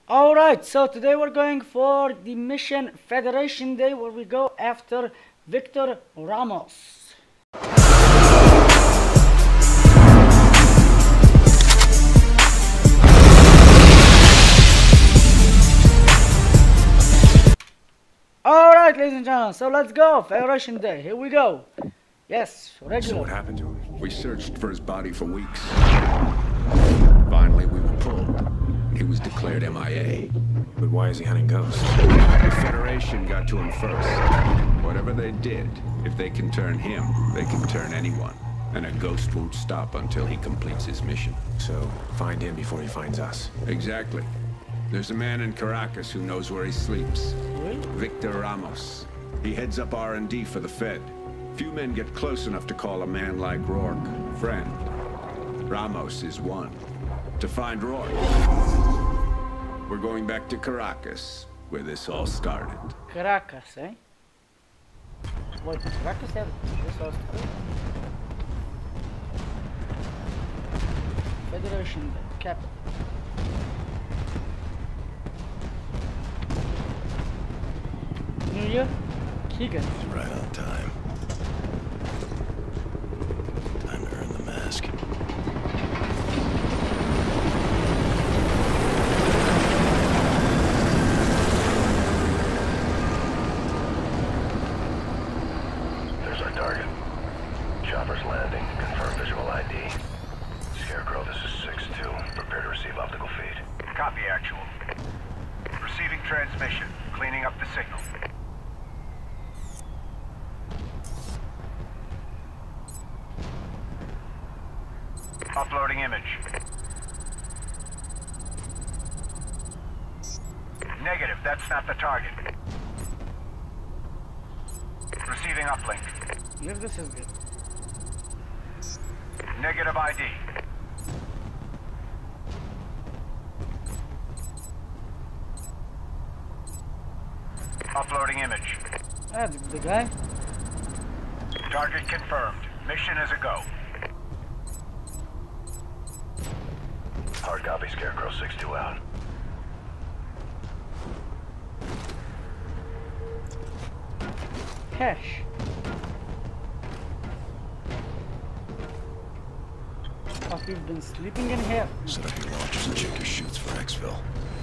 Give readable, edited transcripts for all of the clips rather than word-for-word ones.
Alright, so today we're going for the mission Federation Day where we go after Victor Ramos. Alright, ladies and gentlemen, so let's go. Federation Day, here we go. Yes, regular. So what happened to him? We searched for his body for weeks. Finally, we were pulled. He was declared MIA. But why is he hunting ghosts? The Federation got to him first. Whatever they did, if they can turn him, they can turn anyone. And a ghost won't stop until he completes his mission. So, find him before he finds us. Exactly. There's a man in Caracas who knows where he sleeps. Really? Victor Ramos. He heads up R&D for the Fed. Few men get close enough to call a man like Rourke friend. Ramos is one. To find Rourke, we're going back to Caracas, where this all started. Caracas, eh? Wait, Caracas have this all started? Federation Day, capital. New York? Keegan. Right on time. Time to earn the mask. There's our target. Chopper's landing. Confirm visual ID. Scarecrow, this is 6-2. Prepare to receive optical feed. Copy, actual. Receiving transmission. Cleaning up the signal. Uploading image. Negative, that's not the target. Receiving uplink. Yes, this is good. Negative ID. Uploading image. Ah, the guy. Target confirmed. Mission is a go. Hard copy, Scarecrow 6-2 out. Cash. Oh, you've been sleeping in here. Set up your launchers and check your chutes for exfil.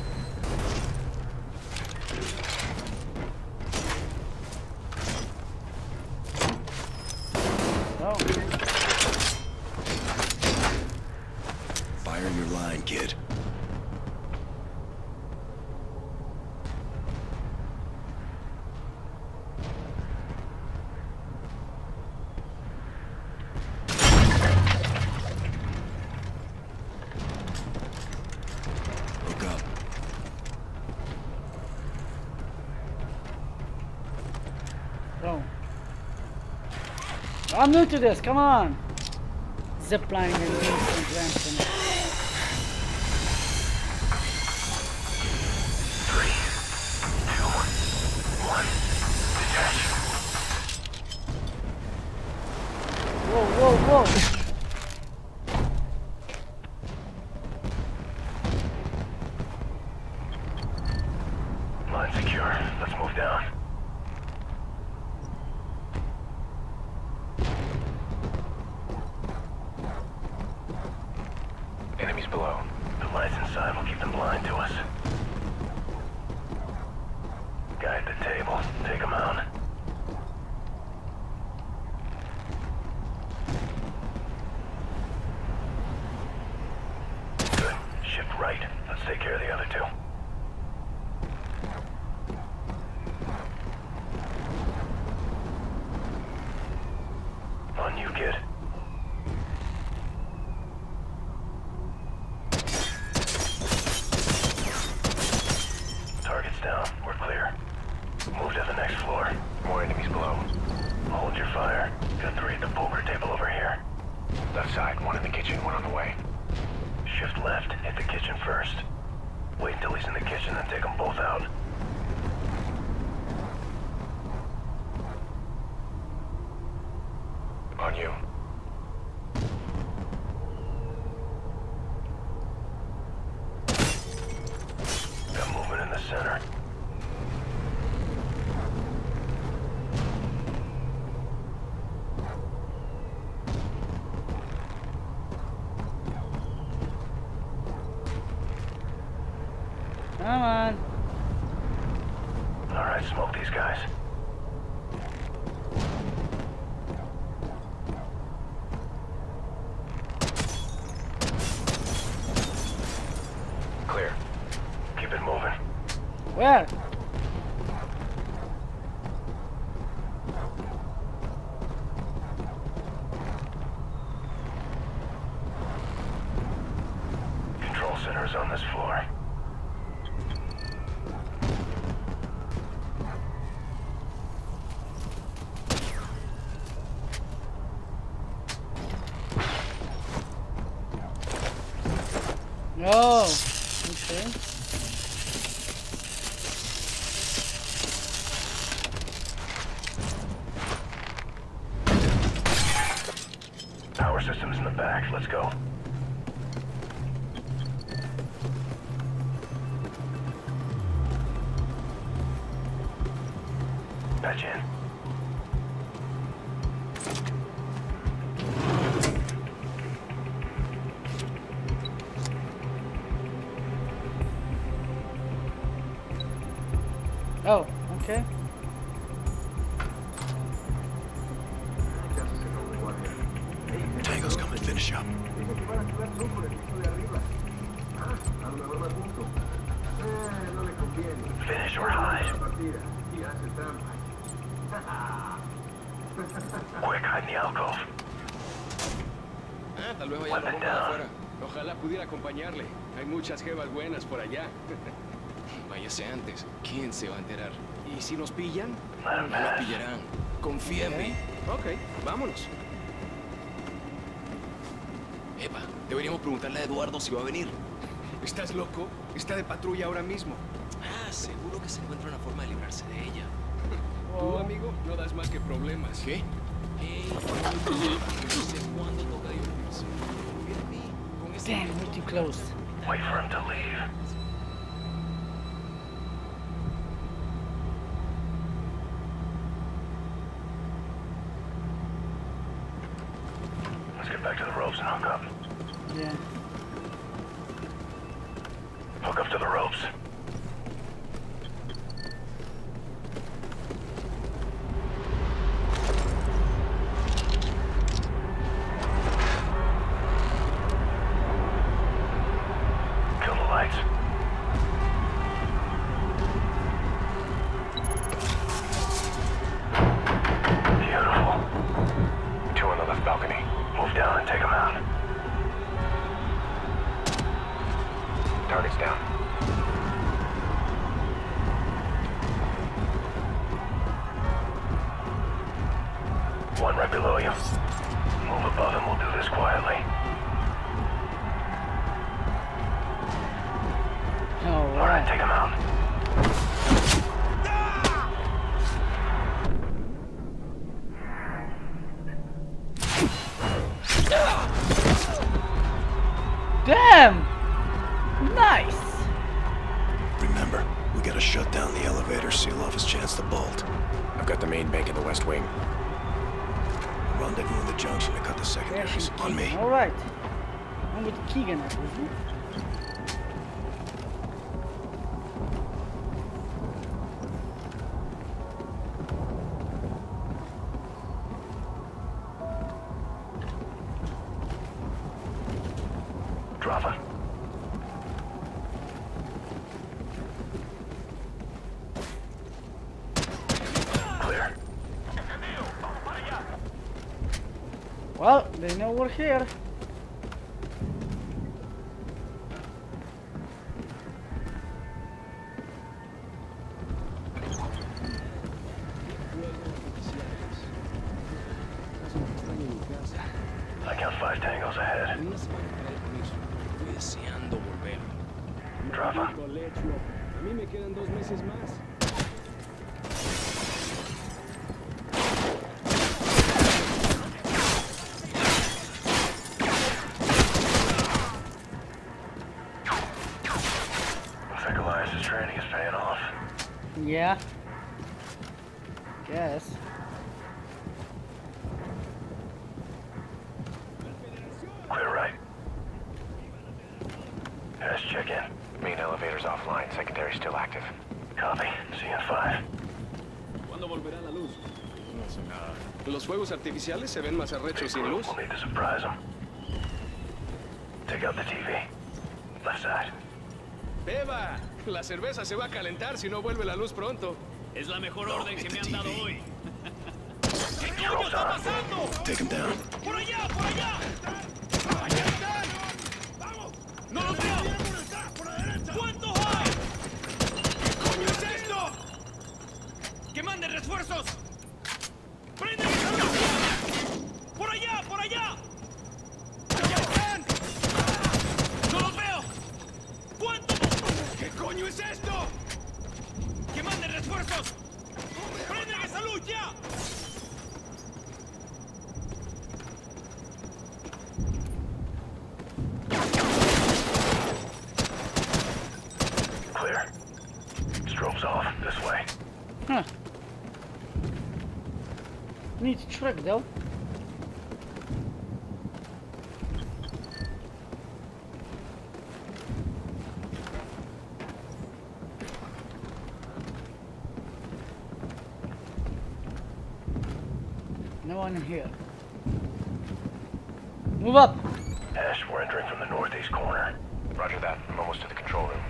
Oh, Fire your line, kid. Look up. oh. I'm new to this, come on. Ziplining and instant ramping. 3, 2, 1. Detach. Whoa, whoa, whoa. Line secure. Let's move down. Enemies below. The lights inside will keep them blind to us. Guy at the table. Take him out. Good. Shift right. Let's take care of the other two. On you, kid. Target's down. We're clear. Move to the next floor. More enemies below. Hold your fire. Got 3 at the poker table over here. Left side, one in the kitchen, one on the way. Shift left. Hit the kitchen first. Wait until he's in the kitchen, then take them both out. On you. Come on. Alright, smoke these guys. Clear. Keep it moving. Where? Control center is on this floor. Oh, okay. Power system's in the back. Let's go. Patch in. Oh, okay. Tango's coming to finish up. Finish or hide. Quick, hide in the alcove. Tal vez vaya Weapon la bomba de down. afuera. Ojalá pudiera acompañarle. Hay muchas jevas buenas por allá. Váyase antes. ¿Quién se va a enterar? ¿Y si nos pillan? Let 'em No nos pass. pillarán. Confía en mí. Ok, vámonos. Epa, deberíamos preguntarle a Eduardo si va a venir. ¿Estás loco? Está de patrulla ahora mismo. Ah, seguro que se encuentra una forma de librarse de ella. Tú, amigo, no das más que problemas. ¿Qué? Hey, no sé cuándo toca divertirse. Confía en mí. Con ese Damn, we're too close. Wait for him to leave. Let's get back to the ropes and hook up. Yeah. Hook up to the ropes. Kill the lights. Beautiful. Two on the left balcony. Move down and take them out. Target's down. One right below you. Move above and we'll do this quietly. Alright, Alright. take him out. Damn! Nice! Remember, we gotta shut down the elevator, seal off his chance to bolt. I've got the main bank in the west wing. Rendezvous in the junction to cut the There's secondaries. On me. Alright. I'm with Keegan, I presume. Drop it. Clear. Well, they know we're here. I count 5 tangos ahead. Una semana para el permiso. Estoy deseando volver. Drava. A mí me quedan 2 meses más. Looks like Elias' training is paying off. Yeah. Guess. Clear right. Guys, check in. Main elevator's offline. Secondary still active. Copy. See you in 5. ¿Cuándo volverá la luz? No sé nada. Los fuegos artificiales se ven más arrechos sin luz. We'll need to surprise them. Take out the TV. Left side. ¡Beba! La cerveza se va a calentar si no vuelve la luz pronto. Es la mejor orden que me han dado hoy. ¿Qué coño está pasando? Take him down. ¡Por allá, por allá! ¡Allá están! ¡Vamos! ¡No los veo! ¿Cuántos hay? ¿Qué coño es esto? ¡Que manden refuerzos! ¡Prenden esa luz! ¡Por allá, por allá! ¡Allá están! ¡No los veo! ¿Cuántos? ¿Qué coño es esto? ¡Que manden refuerzos! ¡Prenden esa luz ya! Clear. Strobes off. This way. Huh. Neat trick though. No one here. Move up! Ash, we're entering from the northeast corner. Roger that. I'm almost to the control room.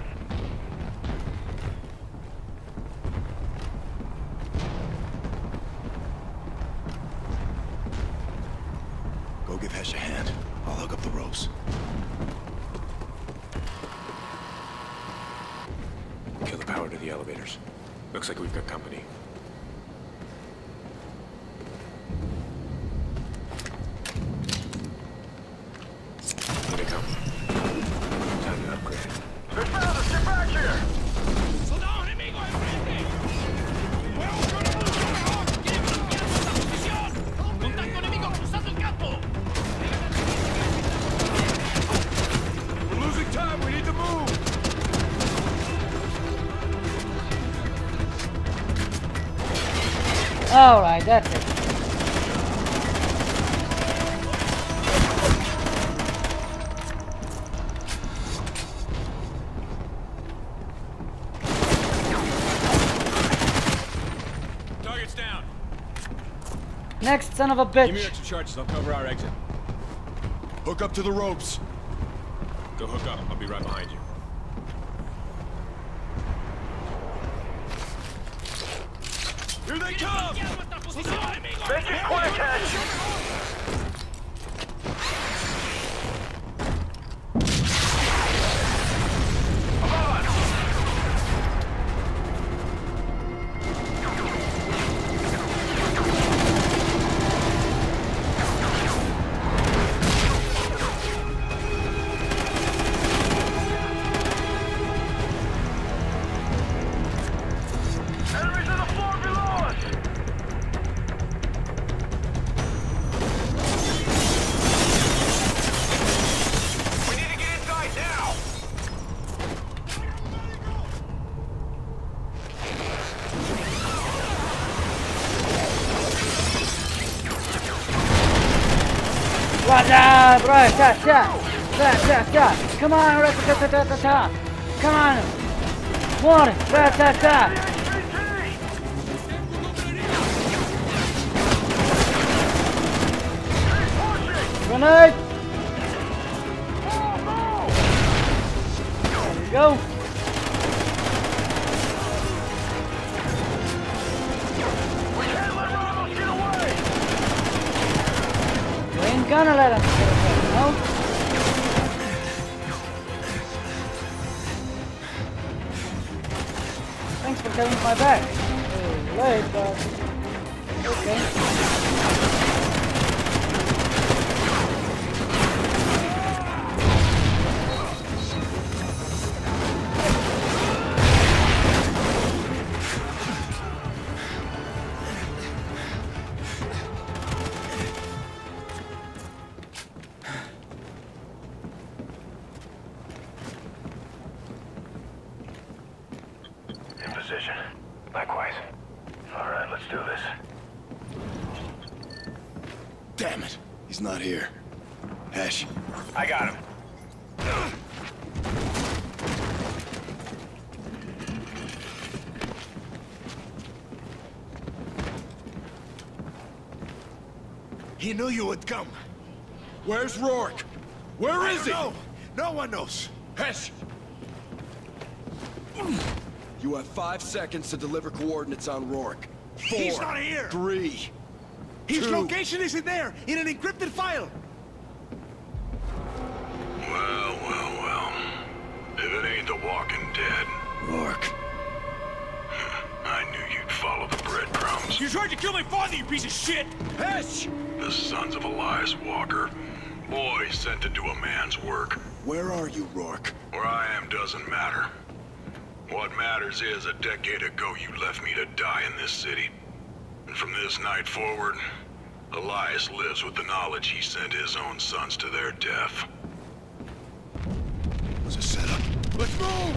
Go give Hesh a hand. I'll hook up the ropes. Kill the power to the elevators. Looks like we've got company. Here they come. Time to upgrade. They found us! Get back here! ¡Soldado enemigo enfrente! ¡Fuego con el buzo! ¡Quieren bloquear nuestra posición! ¡Contacto enemigo cruzando el campo! We're losing time. We need to move. Alright, that's it. Target's down. Next son of a Give me bitch. extra charges. I'll cover our exit. Hook up to the ropes. Go hook up. I'll be right behind you. Here they come! ¡Bloquear nuestra posición, enemigo! Make it quick, Ash! Enemies on the floor below us! We need to get inside now! Come on, rat-ta-ta-ta-ta-ta. Come on. More, rat-ta-ta. Grenade. There we go. We can't let Ramos get away! You ain't gonna let him get away, no? Thanks for covering my back. Late, but okay. In position. Likewise. All right, let's do this. Damn it. He's not here. Hesh. I got him. He knew you would come. Where's Rourke? Where is he? No one knows. Hesh! You have 5 seconds to deliver coordinates on Rourke. 4, He's not here. 3, His 2. location isn't there, in an encrypted file. Well. If it ain't the Walking Dead, Rourke. I knew you'd follow the breadcrumbs. You tried to kill my father, you piece of shit! Hesh! The sons of Elias Walker. Boy sent to do a man's work. Where are you, Rourke? Where I am doesn't matter. What matters is a decade ago you left me to die in this city. And from this night forward, Elias lives with the knowledge he sent his own sons to their death. It was a setup. Let's move!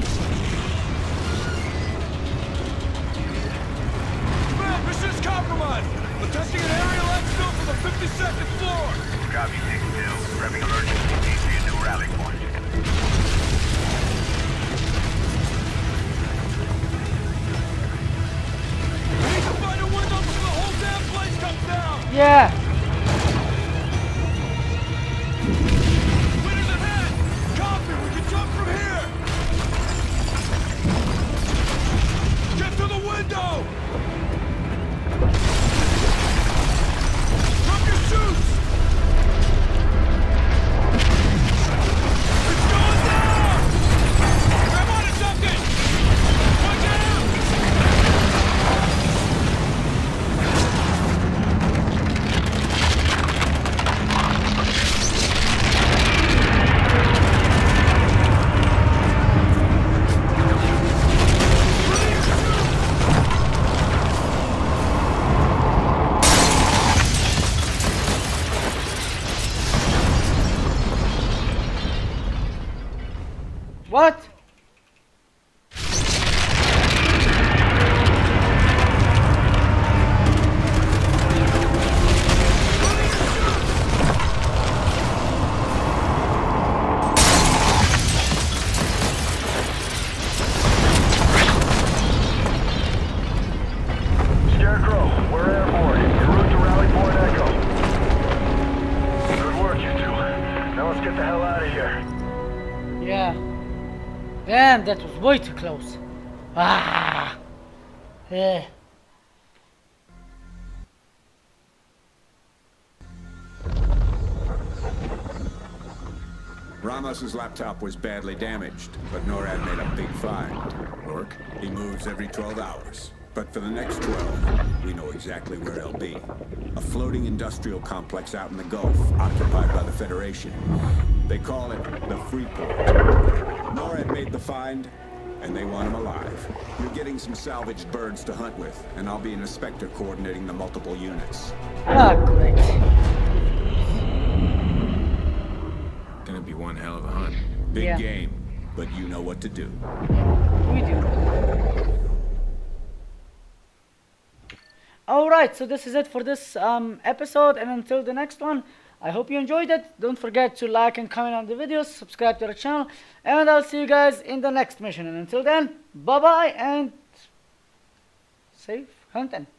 Man, mission's compromised! Attempting an aerial exfil from the 52nd floor! Copy 6-2. Prepping emergency. DC a new rally point. We need to find a window before the whole damn place comes down! Yeah. Winner's ahead! Copy! We can jump from here! Get to the window! Drop your shoes! It's going down! Grab onto something! Watch out! What? Scarecrow, we're airborne. En route to Rally Point Echo. Good work, you two. Now let's get the hell out of here. Yeah. Damn, that was way too close. Ah. Eh. Ramos's laptop was badly damaged, but NORAD made a big find. Rourke? He moves every 12 hours. But for the next 12, we know exactly where he'll be. A floating industrial complex out in the Gulf, occupied by the Federation. They call it the Freeport. NORAD made the find, and they want him alive. You're getting some salvaged birds to hunt with, and I'll be an inspector coordinating the multiple units. Ah, great. Gonna be one hell of a hunt. Big Yeah. game, but you know what to do. We do. Alright, so this is it for this episode, and until the next one, I hope you enjoyed it. Don't forget to like and comment on the videos, subscribe to our channel, and I'll see you guys in the next mission. And until then, bye bye and safe hunting.